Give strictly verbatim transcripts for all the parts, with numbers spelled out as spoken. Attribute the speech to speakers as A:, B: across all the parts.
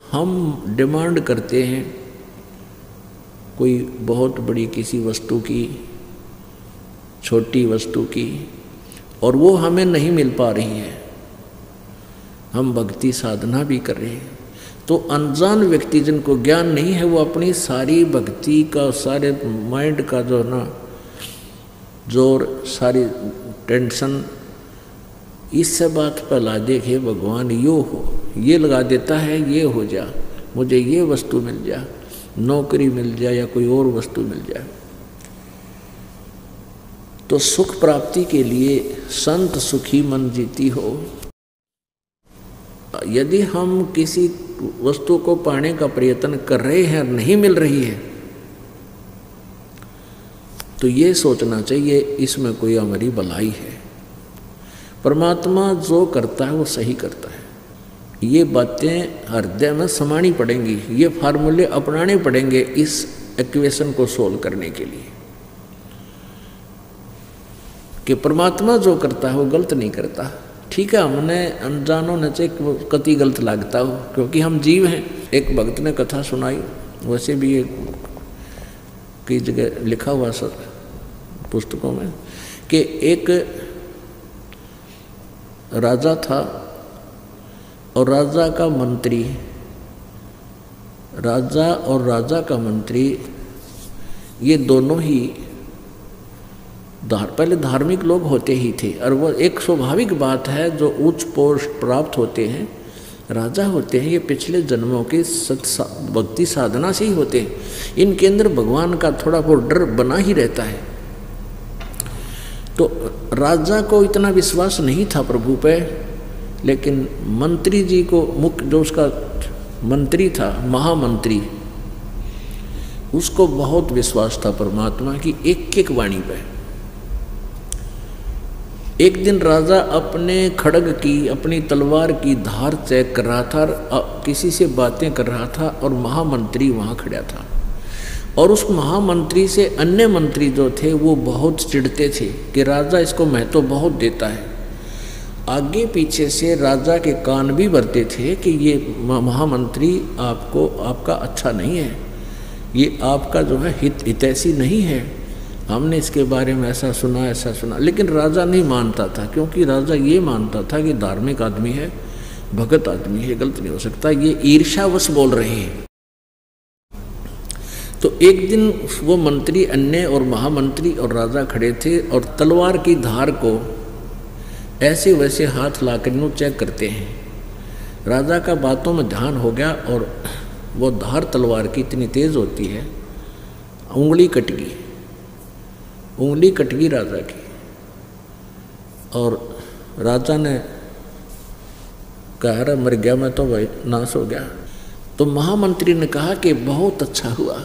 A: हम डिमांड करते हैं कोई बहुत बड़ी किसी वस्तु की, छोटी वस्तु की, और वो हमें नहीं मिल पा रही है, हम भक्ति साधना भी कर रहे हैं, तो अनजान व्यक्ति जिनको ज्ञान नहीं है वो अपनी सारी भक्ति का, सारे माइंड का जो ना जोर, सारी टेंशन इस सब बात पर ला देखे भगवान यो हो, ये लगा देता है, ये हो जा, मुझे ये वस्तु मिल जा, नौकरी मिल जाए या कोई और वस्तु मिल जाए। तो सुख प्राप्ति के लिए संत सुखी मन जीती हो। यदि हम किसी वस्तु को पाने का प्रयत्न कर रहे हैं और नहीं मिल रही है, तो ये सोचना चाहिए इसमें कोई हमारी भलाई है। परमात्मा जो करता है वो सही करता है। ये बातें हृदय में समानी पड़ेंगी, ये फार्मूले अपनाने पड़ेंगे इस इक्वेशन को सोल्व करने के लिए कि परमात्मा जो करता है वो गलत नहीं करता। ठीक है, हमने अनजानों ने से कति गलत लगता हो क्योंकि हम जीव हैं। एक भक्त ने कथा सुनाई, वैसे भी ये कई जगह लिखा हुआ सर पुस्तकों में, कि एक राजा था और राजा का मंत्री, राजा और राजा का मंत्री ये दोनों ही धार पहले धार्मिक लोग होते ही थे। और वो एक स्वाभाविक बात है, जो उच्च पोस्ट प्राप्त होते हैं, राजा होते हैं, ये पिछले जन्मों के सत भक्ति साधना से ही होते हैं। इनके अंदर भगवान का थोड़ा बहुत डर बना ही रहता है। तो राजा को इतना विश्वास नहीं था प्रभु पे, लेकिन मंत्री जी को, मुख्य जो उसका मंत्री था, महामंत्री, उसको बहुत विश्वास था परमात्मा की एक एक वाणी पे। एक दिन राजा अपने खड्ग की, अपनी तलवार की धार चेक कर रहा था, किसी से बातें कर रहा था और महामंत्री वहाँ खड़ा था। और उस महामंत्री से अन्य मंत्री जो थे वो बहुत चिढ़ते थे कि राजा इसको महत्व बहुत देता है। आगे पीछे से राजा के कान भी भरते थे कि ये महामंत्री आपको, आपका अच्छा नहीं है, ये आपका जो है हित हितैषी नहीं है, हमने इसके बारे में ऐसा सुना ऐसा सुना। लेकिन राजा नहीं मानता था, क्योंकि राजा ये मानता था कि धार्मिक आदमी है, भगत आदमी है, गलत नहीं हो सकता, ये ईर्ष्यावश बोल रहे हैं। तो एक दिन वो मंत्री, अन्य और महामंत्री और राजा खड़े थे और तलवार की धार को ऐसे वैसे हाथ लाकर यूँ चेक करते हैं। राजा का बातों में ध्यान हो गया और वो धार तलवार की इतनी तेज होती है, उंगली कट गई, उंगली कट गई राजा की। और राजा ने कहा, मर गया मैं तो, भाई नाश हो गया। तो महामंत्री ने कहा कि बहुत अच्छा हुआ।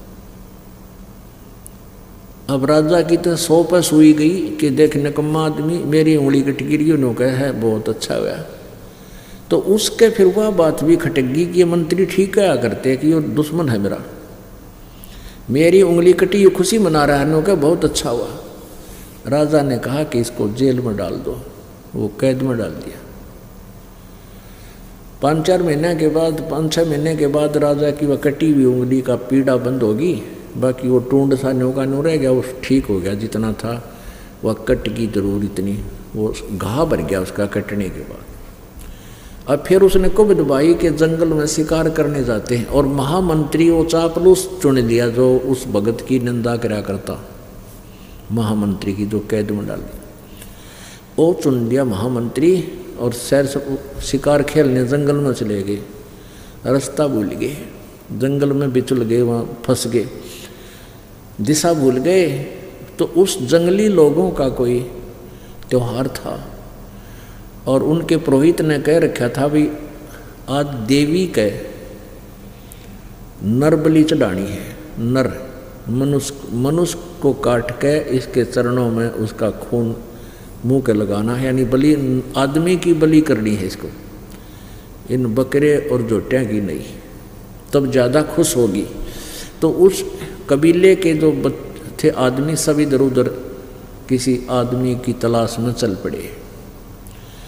A: अब राजा की तो सौ पर सुई गई कि देख निकम्मा आदमी, मेरी उंगली कट गिरी, उन्होंने कहा है बहुत अच्छा हुआ। तो उसके फिर वह बात भी खटक गई कि ये मंत्री ठीक क्या करते कि ये दुश्मन है मेरा, मेरी उंगली कटी, ये खुशी मना रहा है, उन्होंने कहा बहुत अच्छा हुआ। राजा ने कहा कि इसको जेल में डाल दो, वो कैद में डाल दिया। पाँच चार महीने के बाद, पाँच छः महीने के बाद राजा की वह कटी हुई उंगली का पीड़ा बंद होगी, बाकी वो टूंड सा न्यू का न्यू रह गया, वो ठीक हो गया जितना था। वह कट की जरूर इतनी, वो घाव भर गया उसका कटने के बाद। अब फिर उसने कुब दबाई के जंगल में शिकार करने जाते हैं और महामंत्री वो चापलूस चुन लिया जो उस भगत की निंदा करा करता, महामंत्री की जो कैद में डाल दी, वो चुन लिया महामंत्री। और सैर शिकार खेलने जंगल में चले गए, रास्ता भूल गए, जंगल में बिचुल गए, वहाँ फंस गए, दिशा भूल गए। तो उस जंगली लोगों का कोई त्योहार था और उनके पुरोहित ने कह रखा था भी आज देवी के नर बलि चढ़ानी है, नर मनुष्य मनुष्य को काट के इसके चरणों में उसका खून मुंह के लगाना है, यानी बलि आदमी की बलि करनी है इसको, इन बकरे और जोटियाँ की नहीं, तब ज़्यादा खुश होगी। तो उस कबीले के जो थे आदमी सब इधर उधर किसी आदमी की तलाश में चल पड़े।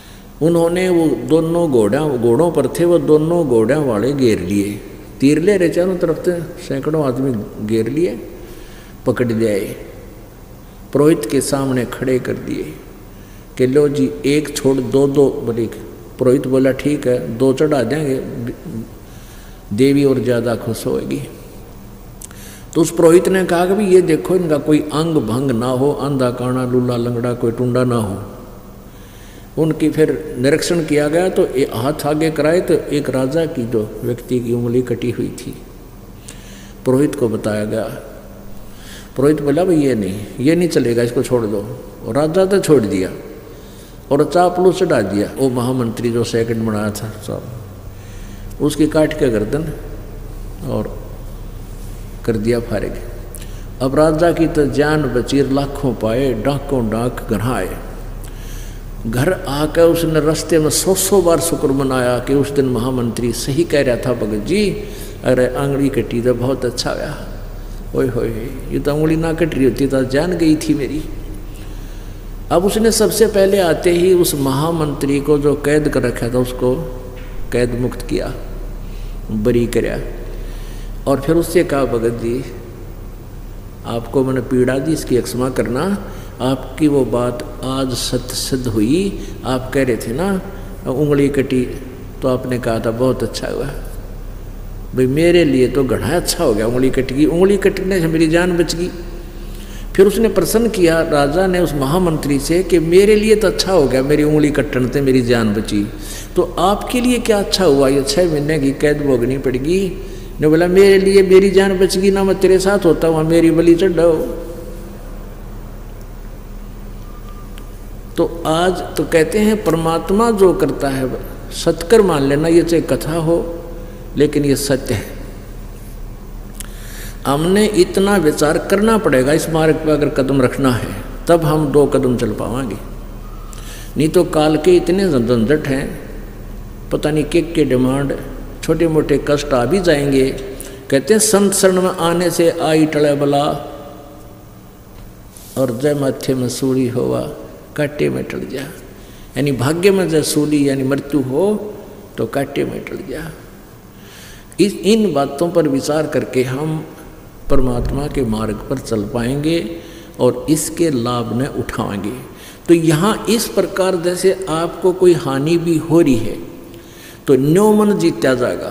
A: उन्होंने वो दोनों घोड़ा घोड़ों पर थे, वो दोनों घोड़ा वाले घेर लिए, तीर ले रहे चारों तरफ से, सैकड़ों आदमी घेर लिए, पकड़ ले आए, पुरोहित के सामने खड़े कर दिए कि लो जी एक छोड़ दो दो बोले। पुरोहित बोला ठीक है, दो चढ़ा देंगे, देवी और ज़्यादा खुश होगी। तो उस पुरोहित ने कहा कि भाई ये देखो इनका कोई अंग भंग ना हो, अंधा काना लूला लंगड़ा कोई टुंडा ना हो। उनकी फिर निरीक्षण किया गया तो हाथ आगे कराए तो एक राजा की जो व्यक्ति की उंगली कटी हुई थी, पुरोहित को बताया गया। पुरोहित बोला भाई ये नहीं, ये नहीं चलेगा, इसको छोड़ दो। और राजा तो छोड़ दिया और चापलू चढ़ा दिया। वो महामंत्री जो सेकंड बनाया था साहब, उसकी काट के गर्दन और कर दिया फारिग। अब राजा की तो जान बची, लाखों पाए, डाकों डाक घर आए। घर आकर उसने रास्ते में सौ सौ बार शुक्र मनाया कि उस दिन महामंत्री सही कह रहा था भगत जी, अरे आंगड़ी कटी तो बहुत अच्छा गया, ओए होए ये तो उंगली ना कट रही होती तो जान गई थी मेरी। अब उसने सबसे पहले आते ही उस महामंत्री को जो कैद कर रखा था उसको कैद मुक्त किया, बरी कराया। और फिर उससे कहा भगत जी आपको मैंने पीड़ा दी, इसकी क्षमा करना, आपकी वो बात आज सत्य सिद्ध हुई। आप कह रहे थे ना उंगली कटी, तो आपने कहा था बहुत अच्छा हुआ भाई, मेरे लिए तो घना अच्छा हो गया, उंगली कट गई, उंगली कटने से मेरी जान बच गई। फिर उसने प्रश्न किया राजा ने उस महामंत्री से कि मेरे लिए तो अच्छा हो गया, मेरी उंगली कटने से मेरी जान बची, तो आपके लिए क्या अच्छा हुआ, ये छः महीने की कैद भोगनी पड़ेगी। ने बोला मेरे लिए मेरी जान बच गई ना, मैं तेरे साथ होता हूँ, मेरी बलि चढ़ाओ। तो आज तो कहते हैं परमात्मा जो करता है सत्कर मान लेना, ये चाहे कथा हो लेकिन ये सत्य है। हमने इतना विचार करना पड़ेगा इस मार्ग पर अगर कदम रखना है, तब हम दो कदम चल पाएंगे। नहीं तो काल के इतने झंझट हैं, पता नहीं के के डिमांड, छोटे मोटे कष्ट आ भी जाएंगे। कहते हैं संत शरण में आने से आई टले बला, और जय माथे में सूली होवा काटे में टल जा। यानी भाग्य में जय सूली यानी मृत्यु हो तो काटे में टल जा। इस इन बातों पर विचार करके हम परमात्मा के मार्ग पर चल पाएंगे और इसके लाभ न उठाएंगे। तो यहाँ इस प्रकार जैसे आपको कोई हानि भी हो रही है तो न्यो मन जीत्या जाएगा।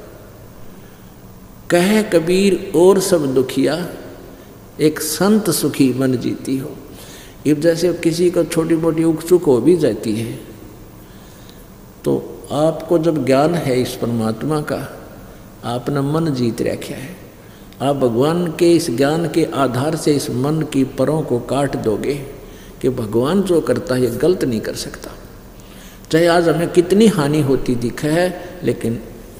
A: कहे कबीर और सब दुखिया, एक संत सुखी मन जीती हो। अब जैसे किसी को छोटी मोटी उकचुक हो भी जाती है, तो आपको जब ज्ञान है इस परमात्मा का, आपने मन जीत रखा है, आप भगवान के इस ज्ञान के आधार से इस मन की परों को काट दोगे कि भगवान जो करता है ये गलत नहीं कर सकता। चाहे आज हमें कितनी हानि होती दिखे है, लेकिन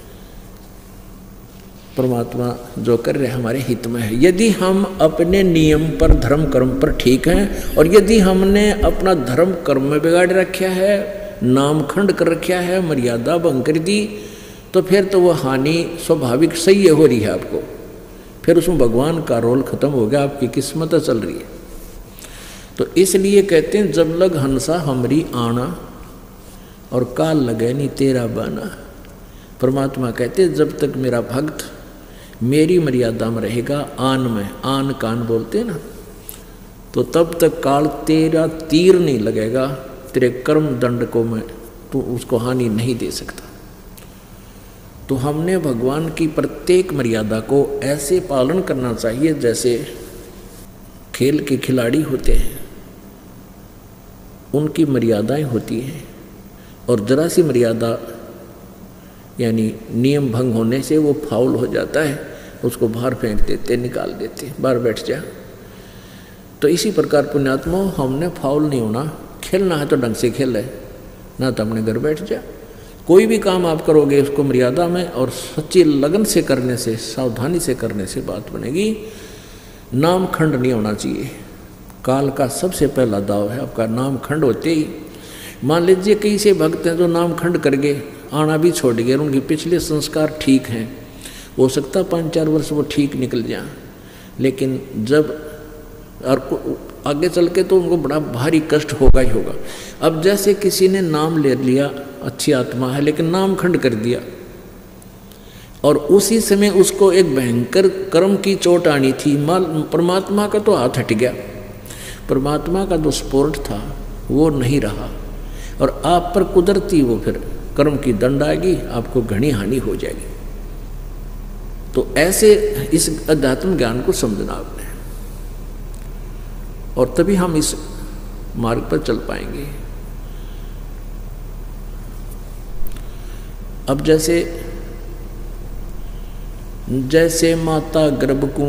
A: परमात्मा जो कर रहे हमारे हित में है। यदि हम अपने नियम पर धर्म कर्म पर ठीक हैं, और यदि हमने अपना धर्म कर्म में बिगाड़ रखा है, नामखंड कर रखा है, मर्यादा भंग कर दी, तो फिर तो वो हानि स्वाभाविक सही हो रही है आपको। फिर उसमें भगवान का रोल खत्म हो गया, आपकी किस्मत चल रही है। तो इसलिए कहते हैं जब लग हंसा हमरी आना, और काल लगे नहीं तेरा बाना। परमात्मा कहते हैं जब तक मेरा भक्त मेरी मर्यादा में रहेगा, आन में, आन कान बोलते हैं ना, तो तब तक काल तेरा तीर नहीं लगेगा, तेरे कर्म दंड को मैं तो उसको हानि नहीं दे सकता। तो हमने भगवान की प्रत्येक मर्यादा को ऐसे पालन करना चाहिए जैसे खेल के खिलाड़ी होते हैं, उनकी मर्यादाएं होती हैं, और जरा सी मर्यादा यानी नियम भंग होने से वो फाउल हो जाता है, उसको बाहर फेंक देते, निकाल देते, बाहर बैठ जा। तो इसी प्रकार पुण्यात्मा हमने फाउल नहीं होना, खेलना है तो ढंग से खेल है, ना तो अपने घर बैठ जा। कोई भी काम आप करोगे उसको मर्यादा में और सच्ची लगन से करने से, सावधानी से करने से बात बनेगी। नाम खंड नहीं होना चाहिए। काल का सबसे पहला दाव है आपका नाम खंड होते ही। मान लीजिए कई से भक्त हैं जो नाम खंड कर गए, आना भी छोड़ गए, उनके पिछले संस्कार ठीक हैं, हो सकता पाँच चार वर्ष वो ठीक निकल जाए, लेकिन जब और आगे चल के तो उनको बड़ा भारी कष्ट होगा ही होगा। अब जैसे किसी ने नाम ले लिया, अच्छी आत्मा है, लेकिन नाम खंड कर दिया और उसी समय उसको एक भयंकर कर्म की चोट आनी थी, परमात्मा का तो हाथ हट गया, परमात्मा का जो स्पोर्ट था वो नहीं रहा और आप पर कुदरती वो फिर कर्म की दंड आएगी, आपको घनी हानि हो जाएगी। तो ऐसे इस अध्यात्म ज्ञान को समझना आपने, और तभी हम इस मार्ग पर चल पाएंगे। अब जैसे जैसे माता गर्भ को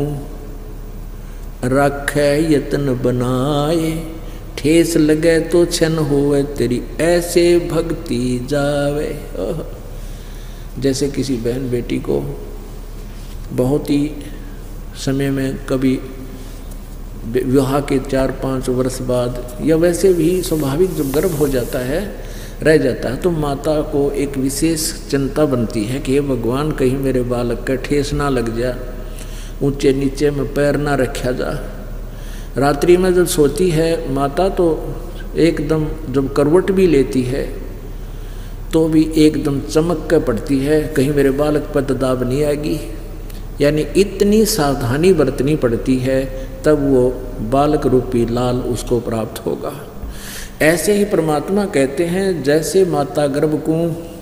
A: रखे यत्न बनाए, ठेस लगे तो छन होवे तेरी ऐसे भक्ति जावे। जैसे किसी बहन बेटी को बहुत ही समय में कभी विवाह के चार पाँच वर्ष बाद या वैसे भी स्वाभाविक जब गर्भ हो जाता है, रह जाता है, तो माता को एक विशेष चिंता बनती है कि ये भगवान कहीं मेरे बालक का ठेस ना लग जा, ऊंचे नीचे में पैर ना रखा जा। रात्रि में जब सोती है माता तो एकदम जब करवट भी लेती है तो भी एकदम चमक कर पड़ती है, कहीं मेरे बालक पर दबाव नहीं आएगी, यानी इतनी सावधानी बरतनी पड़ती है, तब वो बालक रूपी लाल उसको प्राप्त होगा। ऐसे ही परमात्मा कहते हैं जैसे माता गर्भ को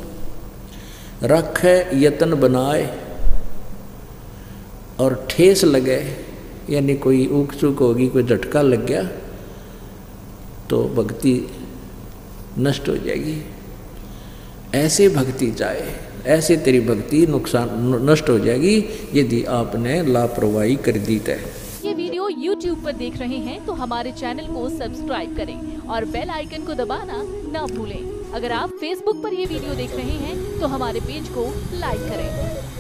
A: रखे यत्न बनाए और ठेस लगे, यानी कोई ऊक चूक होगी, कोई झटका लग गया तो भक्ति नष्ट हो जाएगी। ऐसे भक्ति जाए, ऐसे तेरी भक्ति नुकसान नष्ट हो जाएगी यदि आपने लापरवाही कर दी है।
B: ये वीडियो यूट्यूब पर देख रहे हैं तो हमारे चैनल को सब्सक्राइब करें और बेल आइकन को दबाना ना भूलें। अगर आप फेसबुक पर ये वीडियो देख रहे हैं तो हमारे पेज को लाइक करें।